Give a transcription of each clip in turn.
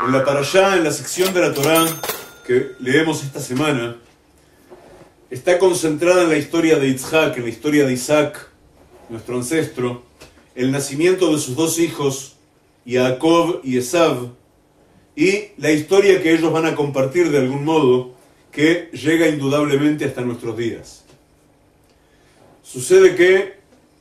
En la parashá, en la sección de la Torá que leemos esta semana, está concentrada en la historia de Yitzhak, en la historia de Isaac, nuestro ancestro, el nacimiento de sus dos hijos, Jacob y Esav, y la historia que ellos van a compartir de algún modo, que llega indudablemente hasta nuestros días. Sucede que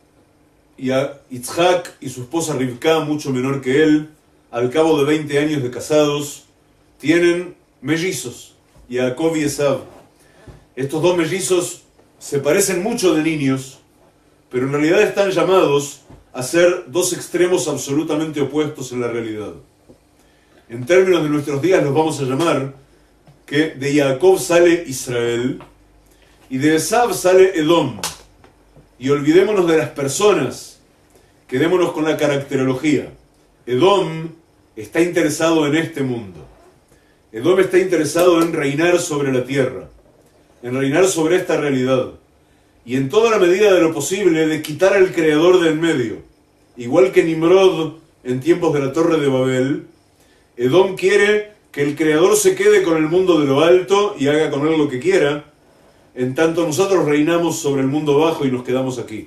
Yitzhak y su esposa Rivka, mucho menor que él, al cabo de 20 años de casados, tienen mellizos, Jacob y Esav. Estos dos mellizos se parecen mucho de niños, pero en realidad están llamados a ser dos extremos absolutamente opuestos en la realidad. En términos de nuestros días los vamos a llamar que de Jacob sale Israel y de Esav sale Edom. Y olvidémonos de las personas, quedémonos con la caracterología. Edom está interesado en este mundo. Edom está interesado en reinar sobre la tierra, en reinar sobre esta realidad, y en toda la medida de lo posible de quitar al creador de en medio. Igual que Nimrod en tiempos de la Torre de Babel, Edom quiere que el creador se quede con el mundo de lo alto y haga con él lo que quiera, en tanto nosotros reinamos sobre el mundo bajo y nos quedamos aquí.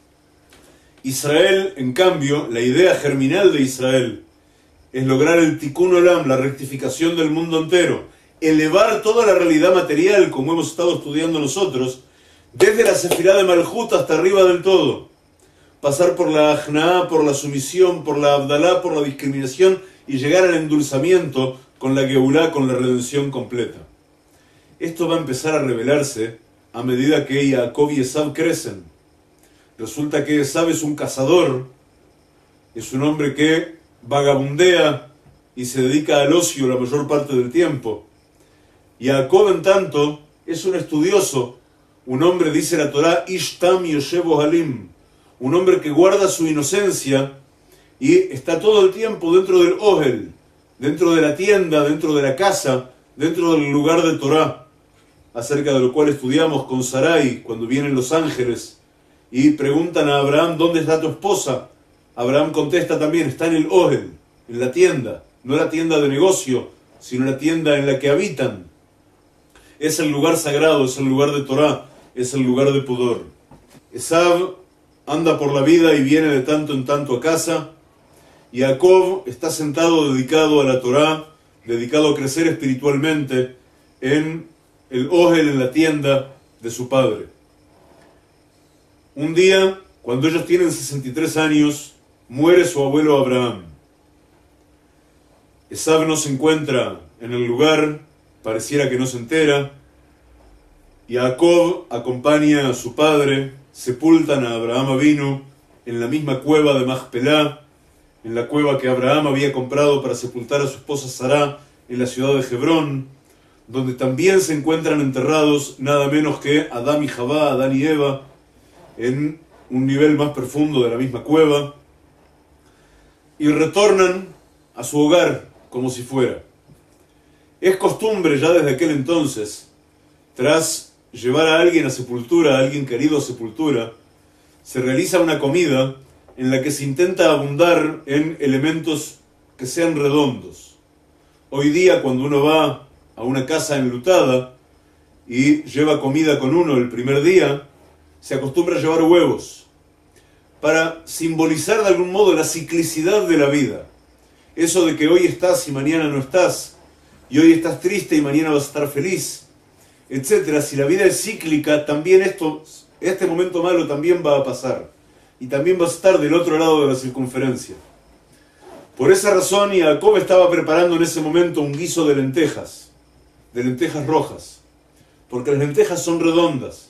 Israel, en cambio, la idea germinal de Israel es lograr el Tikkun Olam, la rectificación del mundo entero, elevar toda la realidad material, como hemos estado estudiando nosotros, desde la Sefirá de Malhut hasta arriba del todo, pasar por la Ajnaá, por la sumisión, por la Abdalá, por la discriminación y llegar al endulzamiento con la Geulá, con la redención completa. Esto va a empezar a revelarse a medida que Jacob y Esav crecen. Resulta que Esav es un cazador, es un hombre que vagabundea y se dedica al ocio la mayor parte del tiempo. Jacob, en tanto, es un estudioso, un hombre, dice la Torá, Ishtam Yoshev Ohalim, un hombre que guarda su inocencia y está todo el tiempo dentro del Ohel, dentro de la tienda, dentro de la casa, dentro del lugar de Torá, acerca de lo cual estudiamos con Sarai cuando vienen los ángeles y preguntan a Abraham, ¿dónde está tu esposa? Abraham contesta también, está en el Ohel, en la tienda, no la tienda de negocio, sino la tienda en la que habitan. Es el lugar sagrado, es el lugar de Torá, es el lugar de pudor. Esav anda por la vida y viene de tanto en tanto a casa. Jacob está sentado dedicado a la Torá, dedicado a crecer espiritualmente en el Ohel, en la tienda de su padre. Un día, cuando ellos tienen 63 años, muere su abuelo Abraham. Esav no se encuentra en el lugar, pareciera que no se entera. Jacob acompaña a su padre, sepultan a Abraham Avinu en la misma cueva de Machpelá, en la cueva que Abraham había comprado para sepultar a su esposa Sará en la ciudad de Hebrón, donde también se encuentran enterrados nada menos que Adán y Javá, Adán y Eva, en un nivel más profundo de la misma cueva, y retornan a su hogar como si fuera. Es costumbre ya desde aquel entonces, tras llevar a alguien a sepultura, a alguien querido a sepultura, se realiza una comida en la que se intenta abundar en elementos que sean redondos. Hoy día, cuando uno va a una casa enlutada y lleva comida con uno el primer día, se acostumbra a llevar huevos, para simbolizar de algún modo la ciclicidad de la vida. Eso de que hoy estás y mañana no estás, y hoy estás triste y mañana vas a estar feliz, etc. Si la vida es cíclica, también este momento malo también va a pasar, y también va a estar del otro lado de la circunferencia. Por esa razón, Jacob estaba preparando en ese momento un guiso de lentejas rojas, porque las lentejas son redondas.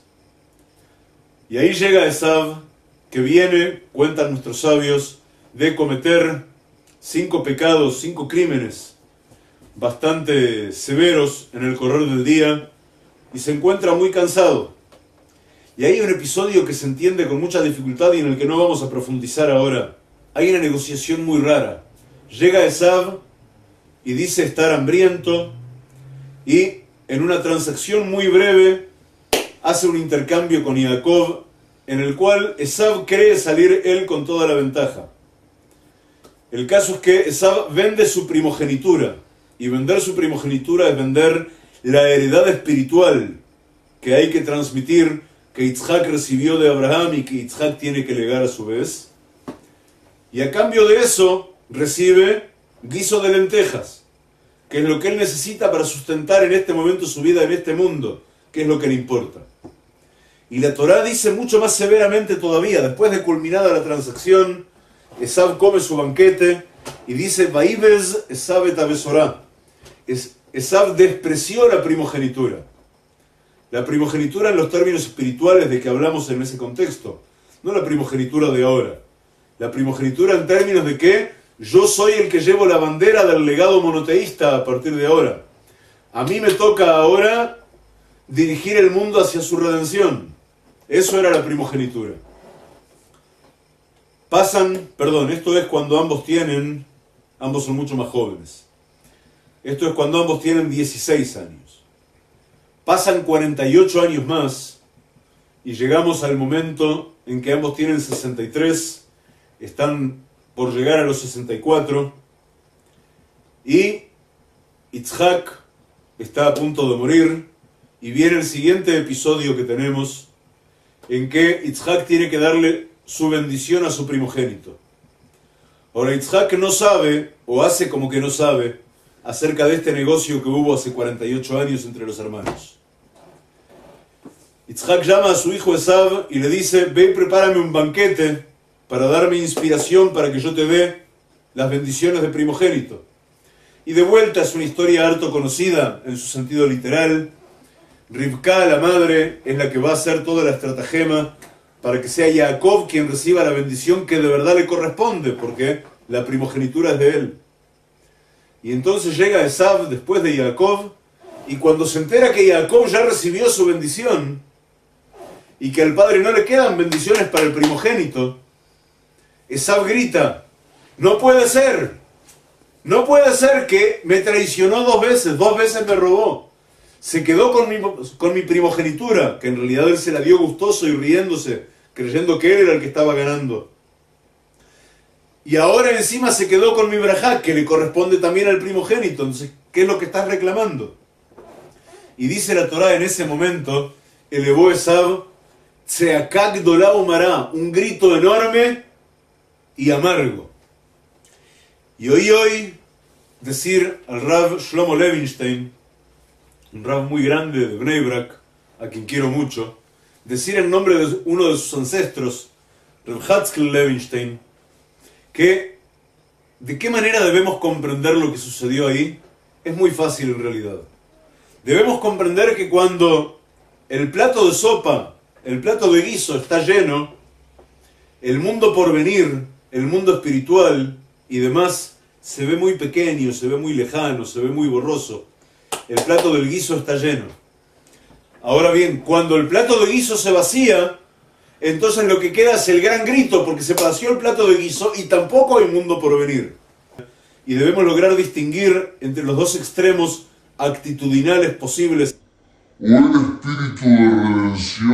Y ahí llega Esav, que viene, cuentan nuestros sabios, de cometer 5 pecados, 5 crímenes bastante severos en el correr del día, y se encuentra muy cansado. Y hay un episodio que se entiende con mucha dificultad y en el que no vamos a profundizar ahora. Hay una negociación muy rara. Llega Esav y dice estar hambriento, y en una transacción muy breve hace un intercambio con Jacob en el cual Esav cree salir él con toda la ventaja. El caso es que Esav vende su primogenitura, Y vender su primogenitura es vender la heredad espiritual que hay que transmitir, que Yitzhak recibió de Abraham y que Yitzhak tiene que legar a su vez. Y a cambio de eso recibe guiso de lentejas, que es lo que él necesita para sustentar en este momento su vida en este mundo, que es lo que le importa. Y la Torá dice mucho más severamente todavía, después de culminada la transacción, Esav come su banquete y dice, Vaibez Esav et Abesorá. Esav despreció la primogenitura. La primogenitura en los términos espirituales de que hablamos en ese contexto, no la primogenitura de ahora. La primogenitura en términos de que yo soy el que llevo la bandera del legado monoteísta a partir de ahora. A mí me toca ahora dirigir el mundo hacia su redención. Eso era la primogenitura. Esto es cuando ambos son mucho más jóvenes. Esto es cuando ambos tienen 16 años. Pasan 48 años más y llegamos al momento en que ambos tienen 63, están por llegar a los 64 y Yitzhak está a punto de morir y viene el siguiente episodio que tenemos en que Yitzhak tiene que darle su bendición a su primogénito. Ahora Yitzhak no sabe, o hace como que no sabe, acerca de este negocio que hubo hace 48 años entre los hermanos. Yitzhak llama a su hijo Esav y le dice, ve y prepárame un banquete para darme inspiración para que yo te dé las bendiciones de primogénito. Y de vuelta es una historia harto conocida en su sentido literal. Rivka, la madre, es la que va a hacer toda la estratagema para que sea Jacob quien reciba la bendición que de verdad le corresponde, porque la primogenitura es de él. Y entonces llega Esav después de Jacob, y cuando se entera que Jacob ya recibió su bendición, y que al padre no le quedan bendiciones para el primogénito, Esav grita, no puede ser que me traicionó dos veces me robó, se quedó con mi primogenitura, que en realidad él se la dio gustoso y riéndose, creyendo que él era el que estaba ganando. Y ahora encima se quedó con mi brajá, que le corresponde también al primogénito. Entonces, ¿qué es lo que estás reclamando? Y dice la Torá en ese momento, elevó Esav, Tzeakak Dolá Umará, un grito enorme y amargo. Y oí decir al Rav Shlomo Levinstein, un Rav muy grande de Bnei Brak, a quien quiero mucho, decir en nombre de uno de sus ancestros, Rav Hatzkel Levinstein, que de qué manera debemos comprender lo que sucedió ahí. Es muy fácil en realidad. Debemos comprender que cuando el plato de sopa, el plato de guiso está lleno, el mundo por venir, el mundo espiritual y demás, se ve muy pequeño, se ve muy lejano, se ve muy borroso. El plato del guiso está lleno. Ahora bien, cuando el plato de guiso se vacía, entonces lo que queda es el gran grito, porque se vació el plato de guiso y tampoco hay mundo por venir. Y debemos lograr distinguir entre los dos extremos actitudinales posibles. O el espíritu de redención